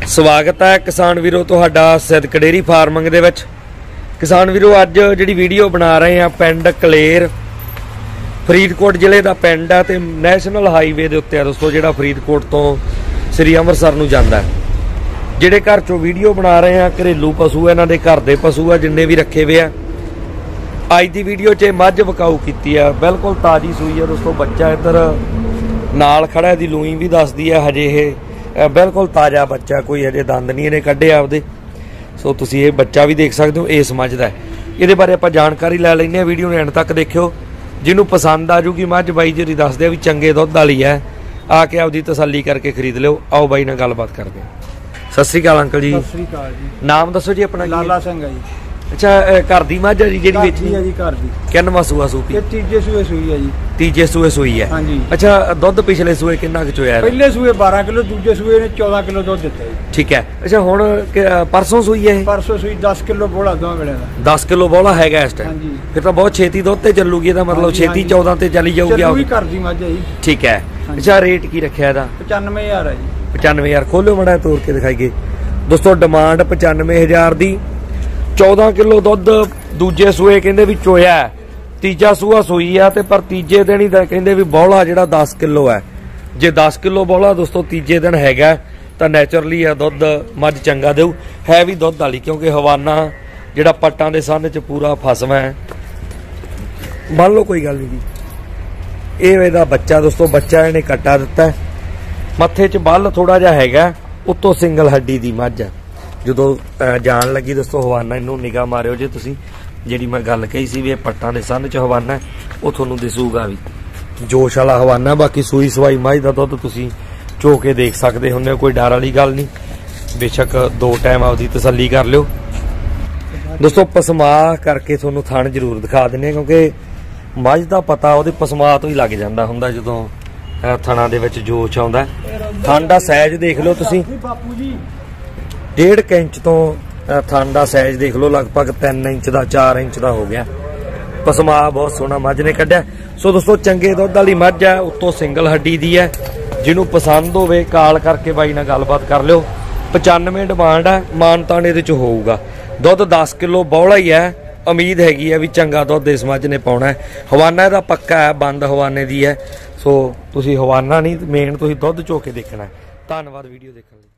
स्वागत है किसान वीरो तुहाडा सिद्दक डेयरी फार्मिंग दे विच। किसान वीरो अज जिहड़ी वीडियो बना रहे हैं पिंड कलेर फरीदकोट जिले का पिंड है ते नैशनल हाईवे के उत्ते दोस्तों जिहड़ा फरीदकोट तो श्री अमृतसर नूं जांदा है। जिहड़े घर चों वीडियो बना रहे हैं घरेलू पशु इन्हां दे घर दे पशु है जिन्ने भी रखे हुए हैं। अज की वीडियो च मझ विकाऊ की है, बिल्कुल ताज़ी सूई है दोस्तों। बच्चा इधर नाल खड़ा है, दी लूई भी दसदी है हजे ये बिल्कुल ताज़ा बच्चा, कोई हजे दंद नहीं इन्हें कढ़े आपदे। सो तुसीं ये बच्चा भी देख सकते हो, इस मझ दा ये बारे आपां जानकारी लै लैंदे हां। वीडियो नूं एंड तक देखियो, जिन्होंने पसंद आ जूगी मझ बाई जी दसदे भी चंगे दुध वाली है, आके आपदी तसल्ली करके खरीद लो। आओ बाई नाल गलबात करदे हां। सत श्री अकाल अंकल जी। सत श्री अकाल जी। नाम दसो जी अपना। लाला सिंह है जी। अच्छा, घर दी मझ है जी जिहड़ी वेचनी है जी? घर दी। किन्नवां सूआ सूपी? ये तीजे सूए सूई है जी। तीजे सूए सूई है। हाँ जी। अच्छा, दुध पिछले सूए कितना क चोया? पहले सूए 12 किलो, दूजे सूए ने 14 किलो दुध दिता है। ठीक है। अच्छा, हुण परसों सूई है? परसों सूई 10 किलो बोला दो वेले दा। 10 किलो बोला हैगा इस टाइम? हाँ जी। फिर तो बहुत छेती दुध ते चलूगी, ਇਹਦਾ मतलब छेती 14 ते चली जाऊगी। चलूगी घर दी मझ है जी। ठीक है। अच्छा, रेट की रखा ਇਹਦਾ? 95,000 है जी। 95,000। खोलो मड़ा तोड़ के दिखाइए दोस्तों। डिमांड 95,000 दी। 14 किलो दुध दूजे सूए कहंदे भी चोया, तीजा सूआ सूई है ते पर तीजे दिन ही कहंदे भी बौला जिहड़ा 10 किलो है। जे 10 किलो बौला दोस्तों तीजे दिन हैगा तां नैचुरली है दुध मझ चंगा देऊ है भी दुध वाली, क्योंकि हवाना जिहड़ा पट्टां दे संन च पूरा फसवा है। मान लो कोई गल नहीं जी। ये इहदा बच्चा दोस्तों, बच्चा इहने कट्टा दिता है। मत्थे च बल थोड़ा जिहा हैगा, उत्तों सिंगल हड्डी दी मझ है। जो जान लगी दोस्तों हवाना, इनू निगाह मारियो जे तुसीं, जिहड़ी मैं गल कही सी भी पट्टां दे सन च हवाना है, वो तुहानूं दिसूगा भी जोश वाला हवाना। बाकी सूई सवाई मझ दा दुध तुसीं चो के देख सकते हुंदे हो, कोई डर वाली गल नहीं। बेशक 2 टाइम आपदी तसल्ली कर लियो दोस्तों। पसमा करके तुहानूं थण जरूर दिखा दिंदे, क्योंकि मझ दा पता ਉਹਦੇ पसमा तो ही लग जांदा हुंदा ਜਦੋਂ थणा दे विच जोश आउंदा। थण दा साइज देख लो तुसीं, 1.5 इंच तो थन का साइज देख लो, लगभग 3 इंच का 4 इंच का हो गया। पसमा बहुत सोहना मझ ने कढ़िया। सो दोस्तों चंगे दुध वाली मझ है, उत्तों सिंगल हड्डी दी है। जिन्होंने पसंद होवे कॉल करके बाई नाल गलबात कर लियो। 95 डिमांड है, मानतान इहदे च होऊगा। दुध 10 किलो बौला ही है, उम्मीद हैगी है भी चंगा दुध इस मझ ने पाउणा है। हवाना इहदा पक्का है, बंद हवाने दी है। सो तुसीं हवाना नहीं, मेन तुसीं दुध चो के देखना है। धन्नवाद वीडियो देखने लई।